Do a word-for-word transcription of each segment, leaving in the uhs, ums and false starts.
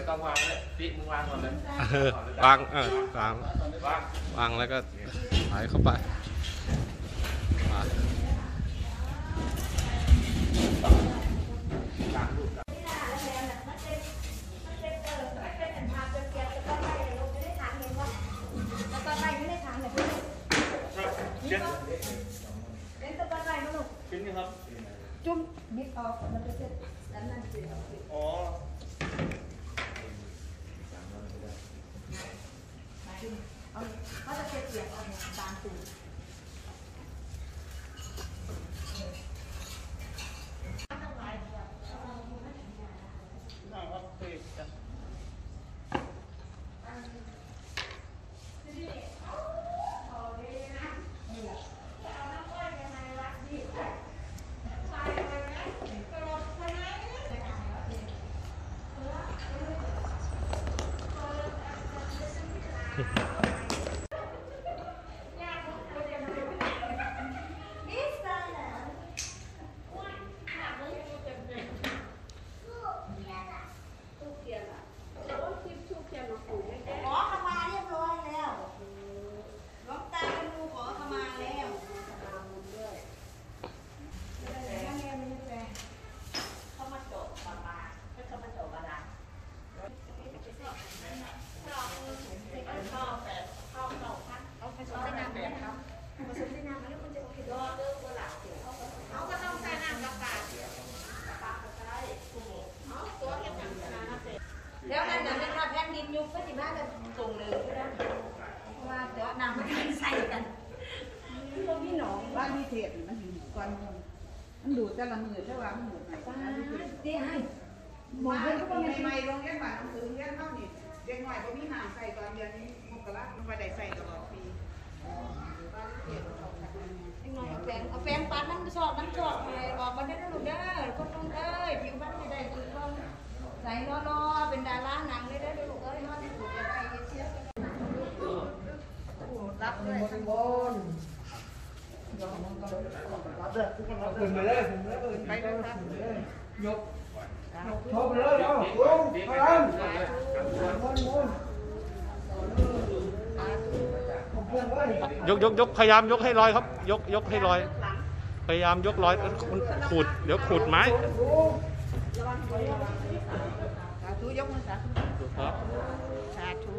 ต้องวางเลยปีมึงวางก่อนเลยวางเออวางวางแล้วก็ไหลเข้าไปจุ่มบิดออกมันจะเสร็จแล้วนั่นสิอ๋อเขาจะเก็บเสียงออกเนี่ยตามสูตรแล้วนั่นน่ะเป็นว่าแผ่นดินยุบก็สิมากันตรงเลยก็ได้เพราะว่าเดี๋ยวน้ำมันใส่กันพวกพี่หนองบ้านพี่เทียบมันอยู่ก่อนมันดูแต่ละมือแต่ว่ามันดูไหนบ้านเจ๊ให้มองเพื่อนก็ไม่ไม่โรงเรียนบ้านหนังสือเรียนเท่านี้เด็กหน่อยก็มีน้ำใส่ตอนเดือนนี้มกราไม่ได้ใส่ตลอดปีบ้านพี่เทียบเด็กหน่อยเอาแฟนเอาแฟนปัดน้ำชอบน้ำชอบอะไรออกมาได้แล้วลูกเด้อคนตรงเอ้ยผิวบ้านไม่ได้คือต้องใส่รอๆเป็นดาราหนังเลยได้ลูกเอ้ยนอนที่ถูกใจเชียร์รับเลยข้างบนรับเลยทุกคนรับเลยไปเลยไปเลยยกโชว์ไปเลยเอาลงพลังยกยกยกพยายามยกให้ลอยครับยกยกให้ลอยพยายามยกลอยขูดเดี๋ยวขูดไม้สาธุยกมือสาธุสาธุ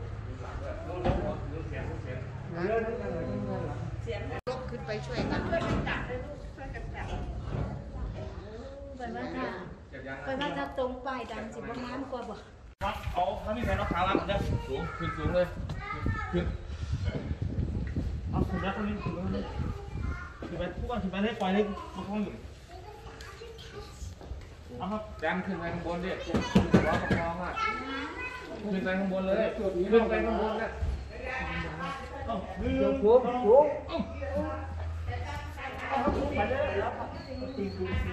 เสียงยกขึ้นไปช่วยกันช่วยกันจับเลยลูกช่วยกันจับเป็นว่าถ้าเป็นว่าถ้าตรงปลายดังสิบประมาณกว่าบ่ครับเอาถ้ามีแฟนเอาขาลังเนี่ยสูงขึ้นสูงเลยขึ้นเอาขึ้นแล้วคนนี้ขึ้นแล้วนี่ขึ้นไปทุกคนขึ้นไปได้ปล่อยเลยมันคงอยู่เอาครับดันขึ้นไปข้างบนดิร้อนกับร้อนอ่ะขึ้นไปข้างบนเลยขึ้นไปข้างบนนะเอาขึ้นสูงสูงเอาขึ้นไปเลยแล้วตีตีตี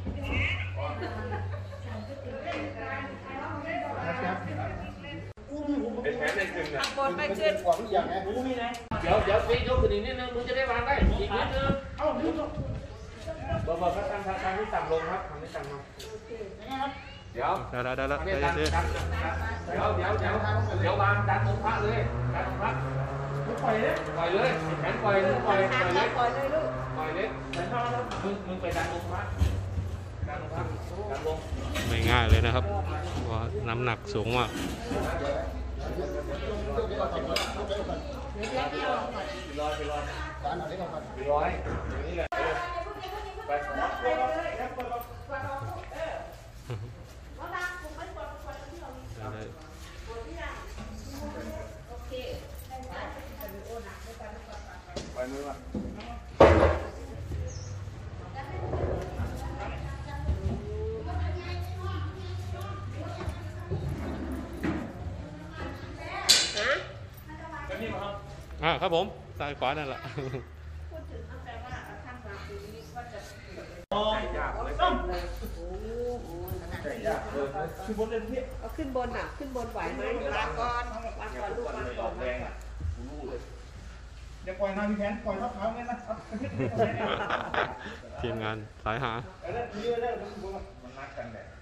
ไอ้แขนในกึ่งอ่ะบนไปขึ้นอย่างไงรู้มีไหมเดี๋ยวเดี๋ยวปียกขึ้นอีกนิดนึงมึงจะได้วางได้อีกนิดนึงเอ้าดูดูบอกบอกทางทางทางที่ต่ำลงครับทางที่ต่ำลงเดี๋ยวได้ได้ได้แล้วเดี๋ยวเดี๋ยวเดี๋ยวเดี๋ยวเดี๋ยววางดันองค์พระเลยดันองค์พระปล่อยเลยปล่อยเลยแขนปล่อยเลยปล่อยปล่อยเลยปล่อยเลยลูกปล่อยเลยมึงมึงไปดันองค์พระดันองค์พระดันลงไม่ง่ายเลยนะครับเพราะน้ำหนักสูงมากลอยไปลอยไปลอยอย่างนี้แหละไปไปมือมาอ่าครับผมซ้ายขวานั่นแหละพูดถึงตั้งแต่ว่าข้างหลังปีนี้ก็จะโอ้ยากเลยต้องโอ้โหยากเลยขึ้นบนเลยพี่เอาขึ้นบนอ่ะขึ้นบนไหวไหมวางก่อนวางก่อนลูกวางก่อนแรงอ่ะรู้เลยอย่าปล่อยนาพี่แขนปล่อยเท้าเท้าเงี้ยนะทีมงานสายหาเออเรื่องนี้เรื่องมันนัดกันแหละ